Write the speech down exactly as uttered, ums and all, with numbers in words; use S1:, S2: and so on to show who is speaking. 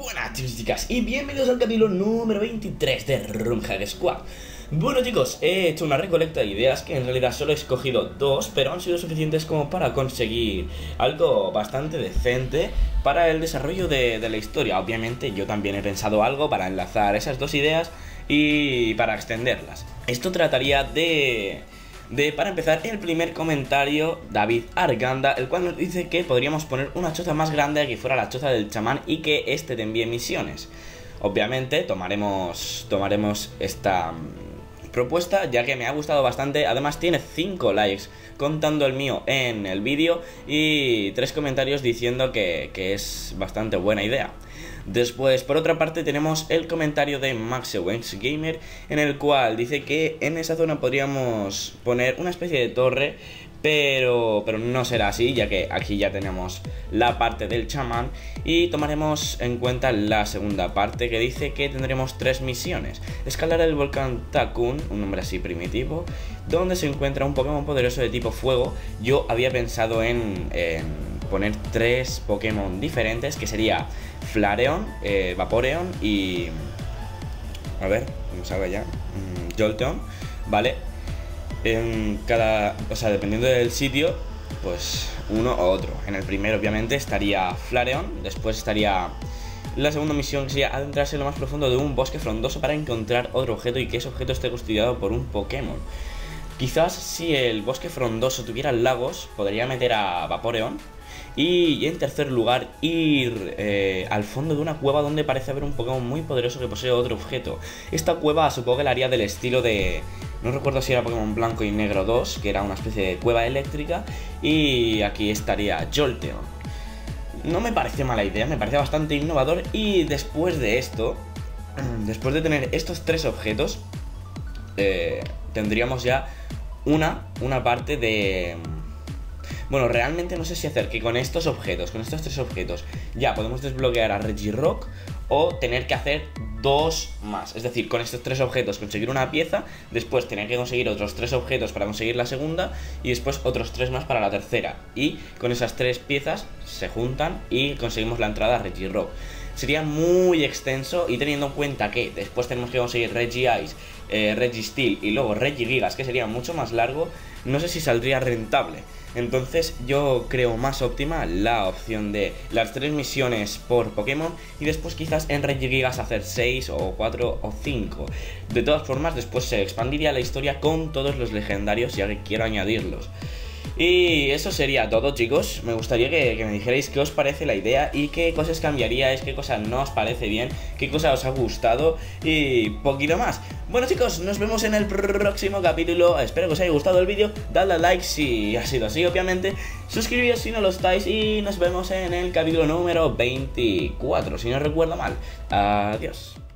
S1: Buenas chicos y chicas y bienvenidos al capítulo número veintitrés de RunHack Squad. Bueno chicos, he hecho una recolecta de ideas que en realidad solo he escogido dos, pero han sido suficientes como para conseguir algo bastante decente para el desarrollo de, de la historia. Obviamente yo también he pensado algo para enlazar esas dos ideas y para extenderlas. Esto trataría de... De, para empezar, el primer comentario, David Arganda, el cual nos dice que podríamos poner una choza más grande que fuera la choza del chamán y que este te envíe misiones. Obviamente tomaremos, tomaremos esta mm, propuesta, ya que me ha gustado bastante. Además tiene cinco likes contando el mío en el vídeo y tres comentarios diciendo que, que es bastante buena idea. Después, por otra parte, tenemos el comentario de Maxewens Gamer, en el cual dice que en esa zona podríamos poner una especie de torre, pero, pero no será así, ya que aquí ya tenemos la parte del chamán y tomaremos en cuenta la segunda parte, que dice que tendremos tres misiones. Escalar el volcán Takun, un nombre así primitivo, donde se encuentra un Pokémon poderoso de tipo fuego. Yo había pensado en, en poner tres Pokémon diferentes, que sería Flareon, eh, Vaporeon y... A ver, ¿cómo salga ya? Mm, Jolteon, ¿vale? En cada... O sea, dependiendo del sitio, pues uno o otro. En el primero, obviamente, estaría Flareon. Después estaría la segunda misión, que sería adentrarse en lo más profundo de un bosque frondoso para encontrar otro objeto y que ese objeto esté custodiado por un Pokémon. Quizás si el bosque frondoso tuviera lagos, podría meter a Vaporeon. Y en tercer lugar, ir eh, al fondo de una cueva donde parece haber un Pokémon muy poderoso que posee otro objeto. Esta cueva supongo que la haría del estilo de... No recuerdo si era Pokémon Blanco y Negro dos, que era una especie de cueva eléctrica. Y aquí estaría Jolteon. No me parece mala idea, me parece bastante innovador. Y después de esto, después de tener estos tres objetos, eh, tendríamos ya una, una parte de... Bueno, realmente no sé si hacer que con estos objetos, con estos tres objetos, ya podemos desbloquear a Regirock o tener que hacer dos más. Es decir, con estos tres objetos conseguir una pieza, después tener que conseguir otros tres objetos para conseguir la segunda y después otros tres más para la tercera. Y con esas tres piezas se juntan y conseguimos la entrada a Regirock. Sería muy extenso y teniendo en cuenta que después tenemos que conseguir Regice, eh, Registeel y luego Regigigas, que sería mucho más largo, no sé si saldría rentable. Entonces yo creo más óptima la opción de las tres misiones por Pokémon y después quizás en Regigigas hacer seis o cuatro o cinco. De todas formas después se expandiría la historia con todos los legendarios, ya que quiero añadirlos. Y eso sería todo, chicos. Me gustaría que, que me dijerais qué os parece la idea y qué cosas cambiaríais, qué cosas no os parece bien, qué cosa os ha gustado y poquito más. Bueno chicos, nos vemos en el próximo capítulo. Espero que os haya gustado el vídeo. Dadle a like si ha sido así, obviamente. Suscribíos si no lo estáis y nos vemos en el capítulo número veinticuatro, si no recuerdo mal. Adiós.